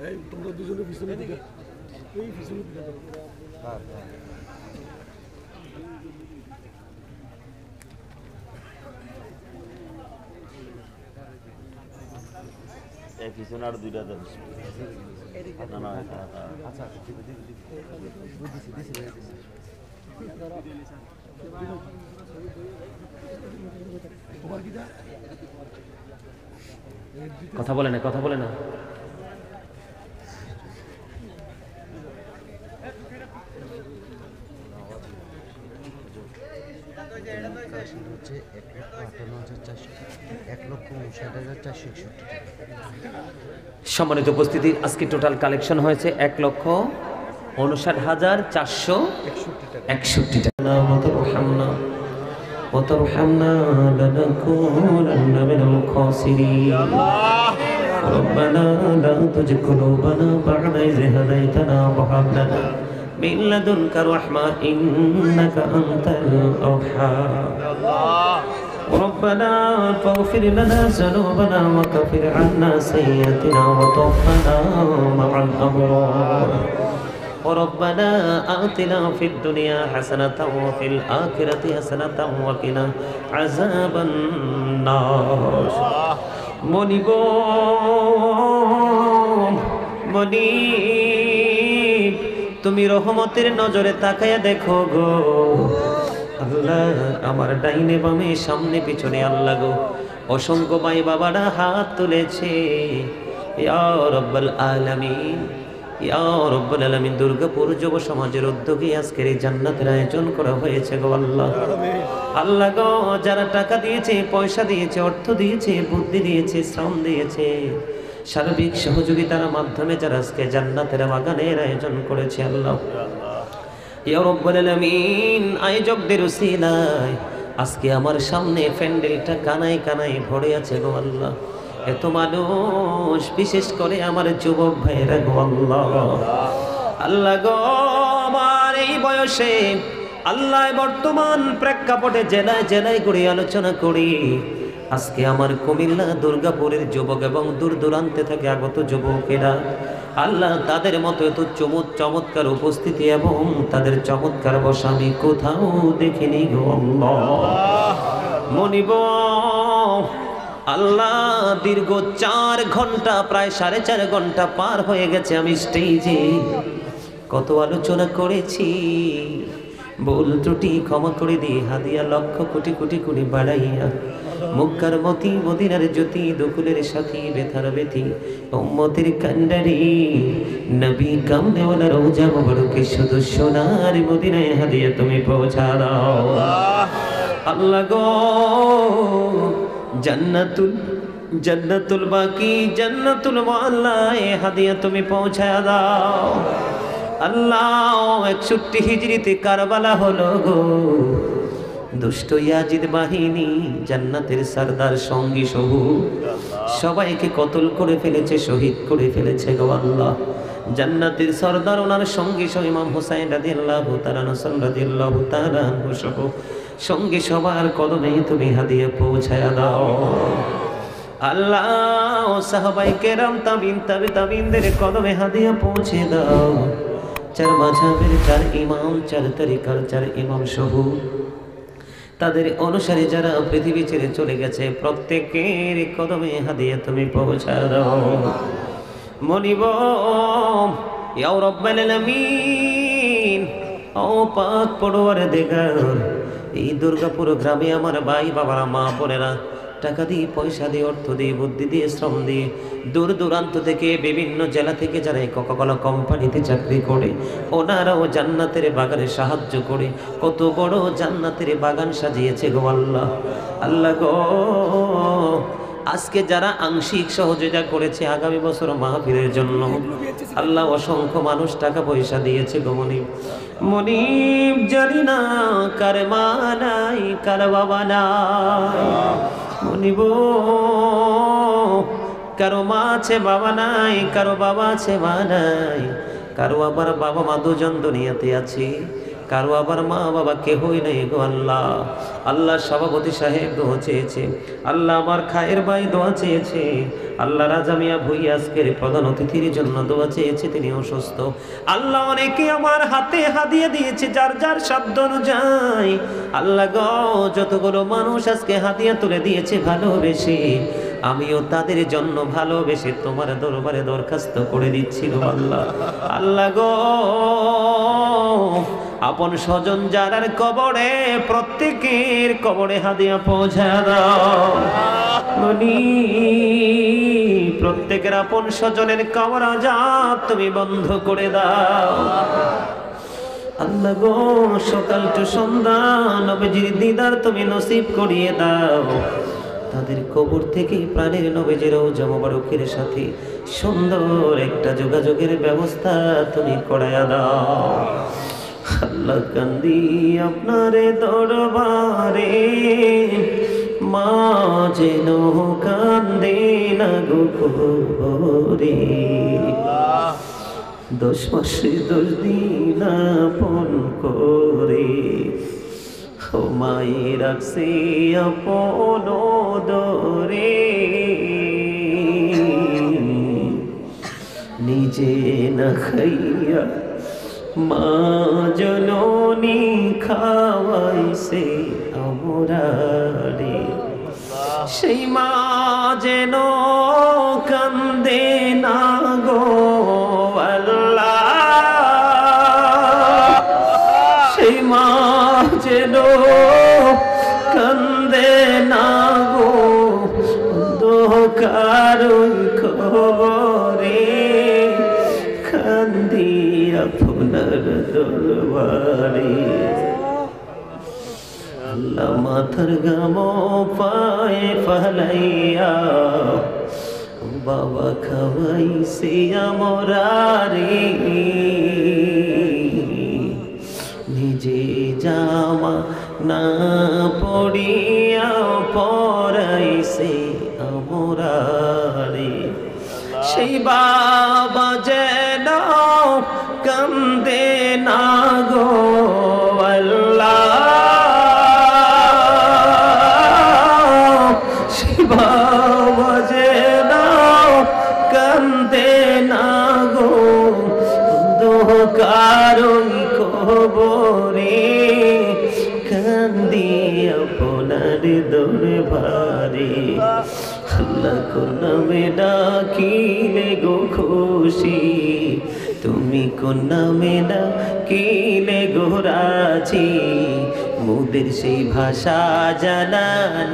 এই তোমরা দুজনে পিছনে দিকে এই পিছনে দিকে এই পিছনে আর দুইটা দেন না না আচ্ছা কথা বলে না কথা বলে না হচ্ছে 1,58,400 সম্মানিত উপস্থিতি আজকে টোটাল কালেকশন হয়েছে 1,59,461 টাকা وترحمنا لنكونن من الخاسرين ربنا لا تزغ قلوبنا بعد إذ هديتنا وهب لنا من لدنك رحمة إنك أنت الوهاب ربنا فاغفر لنا ذنوبنا وكفر عنا سيئاتنا وتوفنا مع الأبرار وربنا آتنا في الدنيا حسنة وفي الآخرة حسنة وقنا عذاب النار মনিব মনিব তুমি রহমতের নজরে তাকায়া দেখো গো আল্লাহ আমার ডাইনে বামে সামনে পিছনে আল্লাহ গো অসংখ্য ভাই বাবারা হাত তুলেছে ইয়া রাব্বাল আলামিন ইয়া রাব্বাল আলামিন দুর্গাপুর যুব সমাজের উদ্যোগে আজকের এই জান্নাতের আয়োজন করা হয়েছে গো আল্লাহ আল্লাহ গো যারা টাকা দিয়েছে পয়সা দিয়েছে অর্থ দিয়েছে বুদ্ধি দিয়েছে শ্রম দিয়েছে সার্বিক সহযোগিতার মাধ্যমে যারা আজকে জান্নাতের বাগানের আয়োজন করেছে আল্লাহ ইয়া রাব্বাল আলামিন আয়োজকদের উসিলায় আজকে আমার সামনে প্যান্ডেলটা কানায় কানায় ভরে আছে গো আল্লাহ এত মানুষ বিশেষ করে আমার যুবক ভাইরা গো আল্লাহ আল্লাহ গো আমার এই বয়সে আল্লাহ বর্তমান প্রেক্ষাপটে জেলায় জেলায় ঘুরে আলোচনা করি আজকে আমার কুমিল্লা দুর্গাপুরের যুবক এবং দূর দূরান্তে থেকে আগত যুবকেরা আল্লাহ তাদের মতো এত চমৎকার উপস্থিতি এবং তাদের চমৎকার বসা আমি কোথাও দেখিনি গো আল্লাহ মনিব আল্লাহ দীর্ঘ 4 ঘন্টা প্রায় 4.5 ঘন্টা পার হয়ে গেছে আমি স্টেজে কত আলোচনা করেছি ভুল ত্রুটি ক্ষমা করে দিয়ে হাদিয়া লক্ষ কোটি কোটি কোটি বাড়াইয়া মুক্কার মতি মদিনার জ্যোতি দুকুলের সাথী বেথার বেথি উম্মতের কান্ডারি নবী কামনেওয়ালা রওজা মুবারকে শুধু সোনার মদিনায় হাদিয়া তুমি পৌঁছা দাও আল্লাহ গো জান্নাতুল বাকি জান্নাতুল মুআল্লায় হাদিয়া তুমি পৌঁছায়া দাও আল্লাহ 61 হিজরিতে কারবালা হলো গো দুষ্ট ইয়াজিদ বাহিনী জান্নাতের সরদার সঙ্গী সহ সবাইকে কতল করে ফেলেছে শহীদ করে ফেলেছে গো আল্লাহ জান্নাতের সরদার ওনার সঙ্গী সহ ইমাম হুসাইন রাদিয়াল্লাহু তাআলা হাসান রাদিয়াল্লাহু তাআলা সহ সঙ্গে সবার কদমে তুমি হাদিয়া পৌঁছায়া দাও আল্লাহ সাহাবায়ে কেরাম তাবিনদের কদমে হাদিয়া পৌঁছে দাও 4 মাযহাবের 4 ইমাম 4 তরিকার 4 ইমাম সহ তাদের অনুসারী যারা পৃথিবী ছেড়ে চলে গেছে প্রত্যেকের কদমে হাদিয়া তুমি পৌঁছা দাও মনিব ইয়া রাব্বাল আলামিন ও পাক পরওয়ারদিগার এই দুর্গাপুর গ্রামে আমার ভাই বাবারা মা বোনেরা টাকা দিয়ে পয়সা দিয়ে অর্থ দিয়ে বুদ্ধি দিয়ে শ্রম দিয়ে দূর দূরান্ত থেকে বিভিন্ন জেলা থেকে যারা এই কোকাকোলা কোম্পানিতে চাকরি করে ওনারাও জান্নাতের বাগানে সাহায্য করে কত বড় জান্নাতের বাগান সাজিয়েছে গো আল্লাহ আল্লাহ গো আজকে যারা আংশিক সহযোগিতা করেছে আগামী বছর মাহফিলের জন্য আল্লাহ অসংখ্য মানুষ টাকা পয়সা দিয়েছে গো মনিব জানি না কার মা নাই কার বাবা নাই মনিব কারো মা আছে বাবা নাই কারো বাবা আছে মা নাই কারো আবার বাবা মা দুজন দুনিয়াতে আছে কারো আবার মা বাবা কেহই নাই গো আল্লাহ। আল্লাহ সভাপতি সাহেব দোয়া চেয়েছে, আল্লাহ আমার খায়ের ভাই দোয়া চেয়েছে, আল্লাহ রাজা মিয়া ভুইয়া আজকের প্রধান অতিথির জন্য দোয়া চেয়েছে, তিনি অসুস্থ। আল্লাহ অনেকে আমার হাতে হাদিয়া দিয়েছে যার যার সাধ্য অনুযায়ী। আল্লাহ গো যতগুলো মানুষ আজকে হাদিয়া তুলে দিয়েছে ভালোবেসে, আমিও তাদের জন্য ভালোবেসে তোমার দরবারে দরখাস্ত করে দিচ্ছি গো আল্লাহ। আল্লাহ গো আপন স্বজন যারার কবরে, প্রত্যেকের কবরে হাদিয়া পৌঁছা দাও। বলি প্রত্যেকের আপন স্বজনের কবর আযাব তুমি বন্ধ করে দাও। আল্লাহ গো সকাল টু সন্ধ্যা নবীজির দিদার তুমি নসিব করিয়ে দাও। তাদের কবর থেকে প্রাণের নবীজির রওজা মোবারকের সাথে সুন্দর একটা যোগাযোগের ব্যবস্থা তুমি করায়া দাও। আল্লাহ কান্দি আপনারে দরবারে, মা যেন কান্দে না গো কবরে। 10 মাসে 10 দিন আপন করে ও মাই রাখছে আপন দরে। নিজে না খাইয়া মা জননী খাওয়াইছে আমরারে। সেই মা যেন কান্দে না গো আল্লাহ, সেই মা যেন কান্দে না গো অন্ধকার খবরে। কান্দি আপনার দরবারে। আল্লাহ মাথার গাম পায়ে ফালাইয়া বাবা খাওয়াইছে আমরারে। নিজে জামা না পড়িয়া পরাইছে আমরারে। সেই বাবা যেন কান্দে না গো আল্লাহ, সেই বাবা যেন কান্দে না গো অন্ধকার কবরে। কান্দি আপনার দরবারে। আল্লাহ কোন নামে ডাকিলে গো খুশি, তুমি কোন নামে ডাকিলে গো রাজি। মুদের সেই ভাষা জানা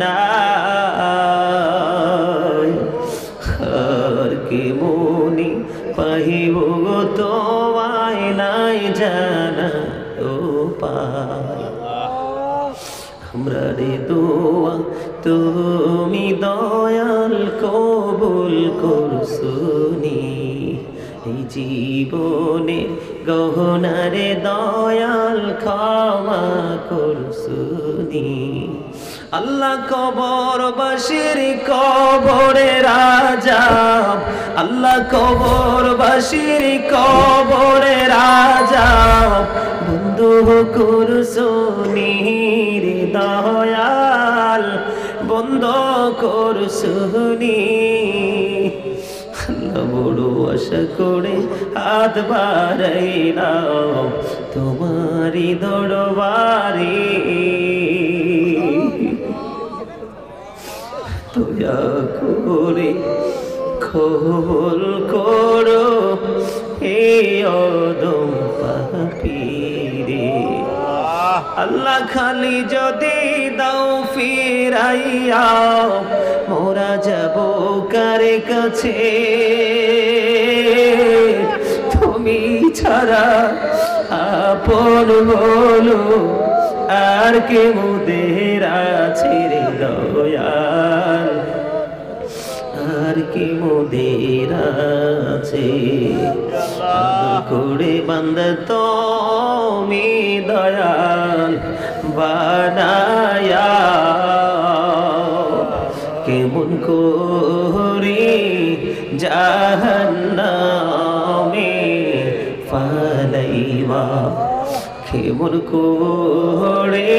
নাই, আর কে মনি পাহিব গো তোমায় নাই জানা ও পায়। আমরা রে দোয়া তুমি দয়াল কবুল করছুনি, এই জীবনে গহনারে দয়াল ক্ষমা করছুনি। আল্লাহ কবরবাসীর কবরে রাজাব, আল্লাহ কবরবাসীর কবরে রাজাব বন্ধ করছুনি রে দয়াল, বন্ধ করছুনি। আল্লাহ বড় আশা করে হাত বাড়াইলাম তোমারি দরবারে। দয়া করে কবুল করো হে অদম পাপীরে। আল্লাহ খালি যদি দাও ফিরাইয়া, মোরা যাব কার কাছে। তুমি ছাড়া আপন বলো আর কে মোদের আছে রে দয়াল, আর কি মোদের আছে। করে বান্দ তুমি দয়াল বানায়া, কেমন করে জাহান্নামে ফালাইবা, কেমন করে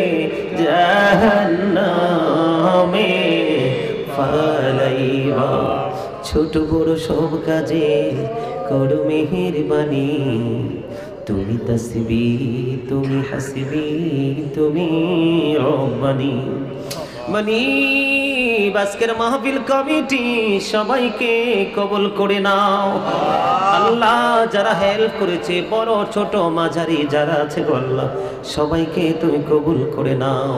জাহান্নামে ফালাইবা। ছোট বড় সব কাজে করো মেহেরবানি, তুমি তাসবি, তুমি হাসবি, তুমি রব্বানি। মানি আজকের মাহফিল কমিটি সবাইকে কবুল করে নাও আল্লাহ। যারা হেল্প করেছে বড় ছোট মাঝারি যারা আছে আল্লাহ সবাইকে তুমি কবুল করে নাও।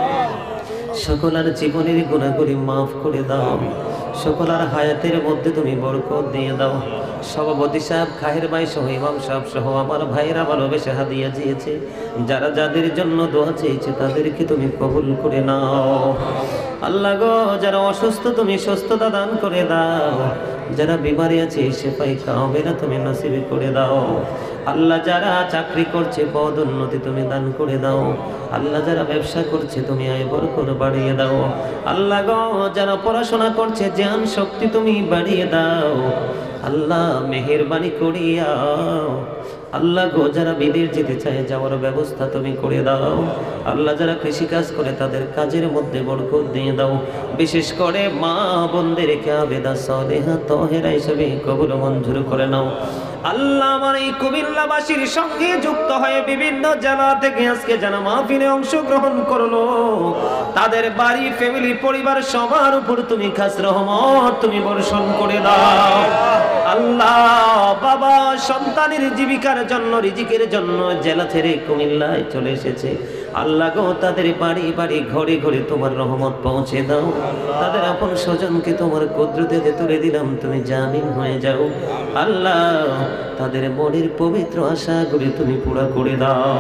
সকলের জীবনের গুনাহগুলি মাফ করে দাও, সকলের হায়াতের মধ্যে তুমি বরকত দিয়ে দাও। সভাপতি সাহেব, খাহের ভাই সহ ইমাম সাহেব সহ আমার ভাইয়েরা ভালোবেসে হাদিয়া দিয়েছে, যারা যাদের জন্য দোয়া চেয়েছে তাদেরকে তুমি কবুল করে নাও আল্লাহ গো। যারা অসুস্থ তুমি সুস্থতা দান করে দাও, যারা বিমারি আছে সেপাই কামেরা তুমি নসিব করে দাও আল্লাহ। যারা চাকরি করছে পদোন্নতি তুমি দান করে দাও আল্লাহ। যারা ব্যবসা করছে তুমি আয় বরকত বাড়িয়ে দাও আল্লাহ গো। যারা পড়াশোনা করছে জ্ঞান শক্তি তুমি বাড়িয়ে দাও আল্লাহ। মেহেরবানি করিয়া আল্লাহ গো, যারা বিদেশ যেতে চায় যাওয়ার ব্যবস্থা তুমি করে দাও আল্লাহ। যারা কৃষিকাজ করে তাদের কাজের মধ্যে বরকত দিয়ে দাও। বিশেষ করে মা বোনদেরকে আবেদা সালেহা তহেরা হিসেবে কবুল মঞ্জুর করে নাও আল্লাহ। আমার এই কুমিল্লাবাসীর সঙ্গে যুক্ত হয়ে বিভিন্ন জেলা থেকে আজকে যারা মাহফিলে অংশগ্রহণ করলো তাদের বাড়ি ফ্যামিলি পরিবার সবার উপর তুমি খাস রহমত তুমি বর্ষণ করে দাও আল্লাহ। বাবা সন্তানের জীবিকার জন্য রিজিকের জন্য জেলা ছেড়ে কুমিল্লায় চলে এসেছে আল্লাহ গো, তাদের বাড়ি বাড়ি ঘরে ঘরে তোমার রহমত পৌঁছে দাও। তাদের আপন স্বজনকে তোমার কুদরতে তুলে দিলাম, তুমি জামিন হয়ে যাও আল্লাহ। তাদের মনের পবিত্র আশাগুলি তুমি পুরা করে দাও।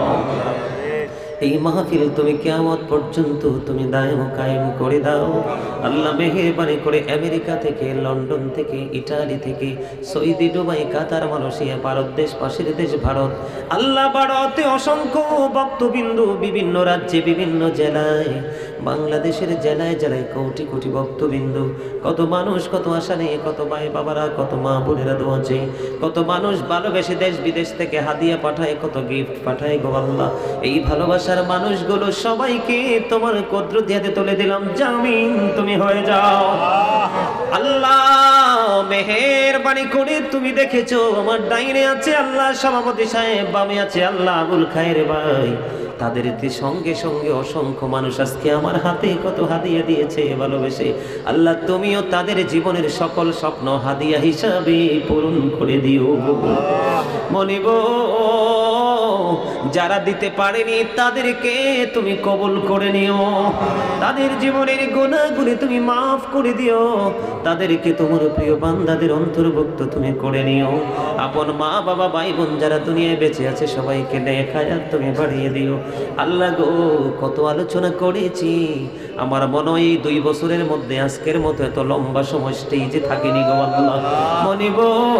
এই মাহফিল তুমি কিয়ামত পর্যন্ত তুমি দায়েম কায়েম করে দাও আল্লাহ। মেহেরবানি করে আমেরিকা থেকে, লন্ডন থেকে, ইটালি থেকে, Saudi, Dubai, Qatar, Malaysia, Bharat দেশ, পাশের দেশ ভারত আল্লাহ। ভারতে অসংখ্য ভক্তবিন্দু বিভিন্ন রাজ্যে বিভিন্ন জেলায়, বাংলাদেশের জেলায় জেলায় কোটি কোটি ভক্তবিন্দু, কত মানুষ কত আশা নিয়ে, কত ভাই বাবারা কত মা বোনেরা দোয়া চেয়ে, কত মানুষ ভালোবেসে দেশ বিদেশ থেকে হাদিয়া পাঠায়, কত গিফট পাঠায় গো আল্লাহ। এই ভালোবাসার মানুষগুলো সবাইকে তোমার কুদরত হাতে তুলে দিলাম, জামিন তুমি হয়ে যাও আল্লাহ। মেহেরবানি করে তুমি দেখেছো আমার ডাইনে আছে আল্লাহ সভাপতি সাহেব, বামে আছে আল্লাহ আবুল খায়ের ভাই, তাদের সঙ্গে সঙ্গে অসংখ্য মানুষ আজকে আমার হাতে কত হাদিয়া দিয়েছে ভালোবেসে আল্লাহ। তুমিও তাদের জীবনের সকল স্বপ্ন হাদিয়া হিসাবে পূরণ করে দিও মনিব। যারা দিতে পারেনি তাদেরকে তুমি কবুল করে নিও, তাদের জীবনের গুনাহগুলি তুমি মাফ করে দিও, তাদেরকে তোমার প্রিয় বান্দাদের অন্তর্ভুক্ত তুমি করে নিও। আপন মা বাবা ভাই বোন যারা দুনিয়ায় বেঁচে আছে সবাইকে নেক হায়াত তুমি বাড়িয়ে দিও আল্লাহ গো। কত আলোচনা করেছি, আমার মনে হয় 2 বছরের মধ্যে আজকের মতো এত লম্বা সময় স্টেজে থাকিনি গো আল্লাহ। মনিব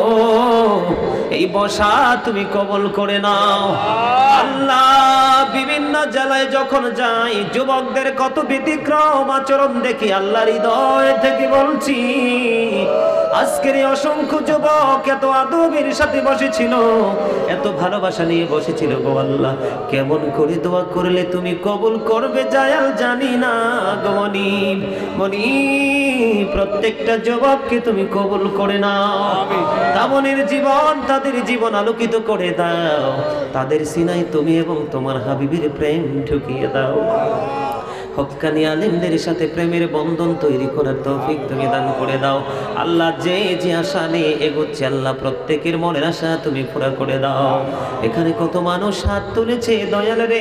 এই বসা তুমি কবুল করে নাও আল্লাহ। বিভিন্ন জেলায় যখন যাই যুবকদের কত ব্যতিক্রম আচরণ দেখি আল্লাহ, হৃদয় থেকে বলছি আজকের এই অসংখ্য যুবক এত আদবের সাথে বসেছিল, এত ভালোবাসা নিয়ে বসেছিল গো আল্লাহ। কেমন করে দোয়া করলে তুমি কবুল করবে জায়াল জানি না গো মনিব। মনিব প্রত্যেকটা যুবককে তুমি কবুল করে নাও, তাদের জীবন তাদের জীবন আলোকিত করে দাও, তাদের সিনায় তুমি এবং তোমার হাবিবের প্রেম ঢুকিয়ে দাও। হক্কানি আলেমদের সাথে প্রেমের বন্ধন তৈরি করার তৌফিক তুমি দান করে দাও আল্লাহ। যে যে আশা নিয়ে এগোচ্ছে আল্লাহ প্রত্যেকের মনের আশা তুমি পুরা করে দাও। এখানে কত মানুষ হাত তুলেছে দয়াল রে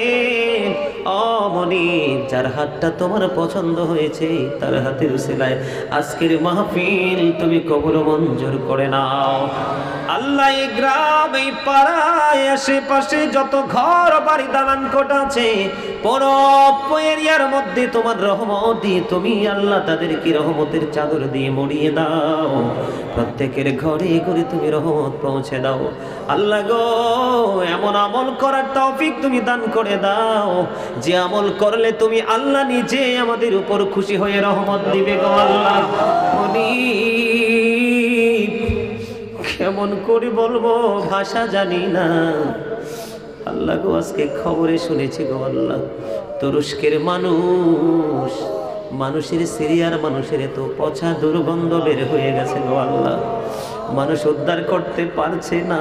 অমনি, যার হাতটা তোমার পছন্দ হয়েছে তার হাতের উসিলায় আজকের মাহফিল তুমি কবুল মঞ্জুর করে নাও আল্লাহ। এই গ্রাম এই পাড়ায় আশেপাশে যত ঘর বাড়ি দালান কোট আছে পুরো এরিয়ার মধ্যে তোমার রহমত দিয়ে তুমি আল্লাহ তাদেরকে রহমতের চাদর দিয়ে মুড়িয়ে দাও। প্রত্যেকের ঘরে ঘরে তুমি রহমত পৌঁছে দাও আল্লাহ গো। এমন আমল করার তৌফিক তুমি দান করে দাও যে আমল করলে তুমি আল্লাহ নিজে আমাদের উপর খুশি হয়ে রহমত দিবে গো আল্লাহ। কেমন করে বলবো ভাষা জানি না আল্লাহ গো আজকে খবরে শুনেছি গো আল্লাহ, তুরস্কের মানুষের সিরিয়ার মানুষের তো পচা দুর্গন্ধ বের হয়ে গেছে গো আল্লাহ, মানুষ উদ্ধার করতে পারছে না।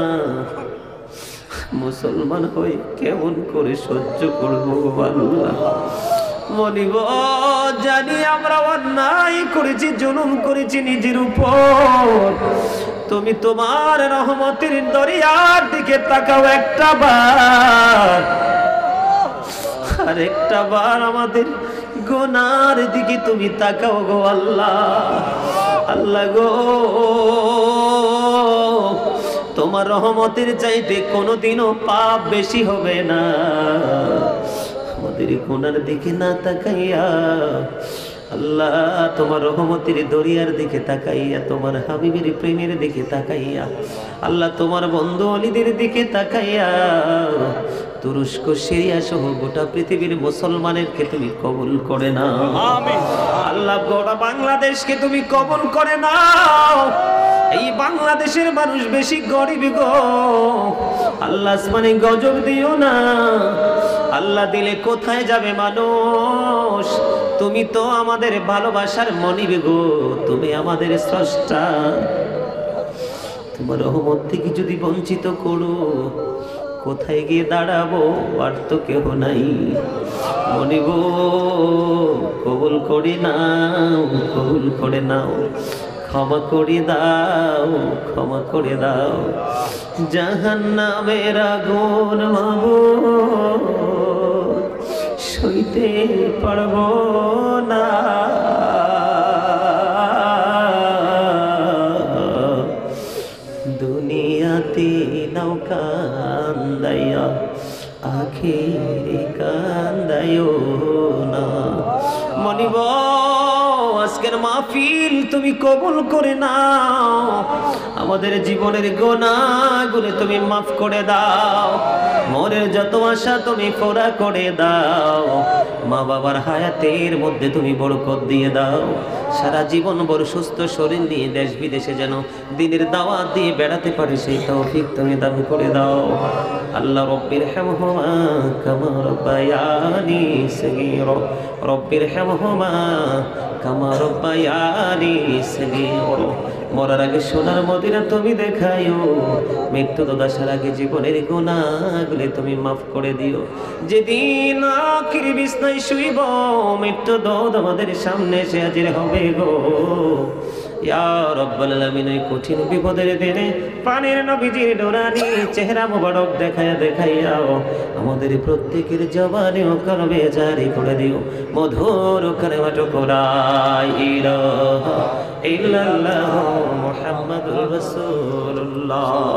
মুসলমান হয়ে কেমন করে সহ্য করবো গো আল্লাহ? মনিব জানি আমরা অন্যায় করেছি, জুলুম করেছি নিজের উপর, তুমি তোমার রহমতের দরিয়ার দিকে তাকাও একটা বার, আর একটা বার আমাদের গুনার দিকে তুমি তাকাও গো আল্লাহ। আল্লাহ গো তোমার রহমতের চাইতে কোনোদিনও পাপ বেশি হবে না, আমাদের গুনার দিকে না তাকাইয়া আল্লাহ তোমার রহমতের দরিয়ার দিকে তাকাইয়া, তোমার হাবিবের প্রেমের দিকে তাকাইয়া, আল্লাহ তোমার বন্ধু অলিদের দিকে তাকাইয়া তুরস্ক সিরিয়া সহ গোটা পৃথিবীর মুসলমানেরকে তুমি কবুল করে নাও। আল্লাহ গোটা বাংলাদেশকে তুমি কবুল করে নাও। এই বাংলাদেশের মানুষ বেশি গরিব গো আল্লাহ, আসমানে গজব দিও না আল্লাহ, দিলে কোথায় যাবে মানুষ? তুমি তো আমাদের ভালোবাসার মনিব গো, তুমি আমাদের স্রষ্টা, তোমার রহমত থেকে যদি বঞ্চিত করো কোথায় গিয়ে দাঁড়াবো? আর তো কেহ নাই। মনিব কবুল করে নাও, কবুল করে নাও, ক্ষমা করে দাও, ক্ষমা করে দাও। জাহান্নামের আগুন মাবুদ সইতে পারবো না, দুনিয়াতে নাও কান্দাইয়া আখেরে কান্দাইও না। মনিব আজকের মাহফিল তুমি কবুল করে নাও, আমাদের জীবনের গুনাহগুলো তুমি মাফ করে দাও, মনের যত আশা তুমি পুরা করে দাও, মা বাবার হায়াতের মধ্যে তুমি বরকত দিয়ে দাও, সারা জীবন বড় সুস্থ শরীর নিয়ে দেশ বিদেশে যেন দিনের দাওয়াত দিয়ে বেড়াতে পারে সেই তৌফিক তুমি দান করে দাও। আল্লাহ রব্বির হামহুমা কামা রব্বায়ানি সগীরা, রব্বির হামহুমা কামা রব্বায়ানি সগীরা। মরার আগে সোনার মদিনা তুমি দেখাইও, মৃত্যু দশার আগে জীবনের গুনাহগুলি তুমি মাফ করে দিও। যেদিন আখির বিছনায় শুইব মৃত্যু দৌদ আমাদের সামনে এসে হাজির হবে গো ইয়া রাব্বুল আলামিন, এই কঠিন বিপদের দিনে পানির নবীজির নুরানি চেহারা মুবারক দেখাইয়াও আমাদের প্রত্যেকের জবানে ও কলবে জারি করে দিও মধুর কালেমাটুকু লা ইলাহা ইল্লাল্লাহ মুহাম্মাদুর রাসূলুল্লাহ।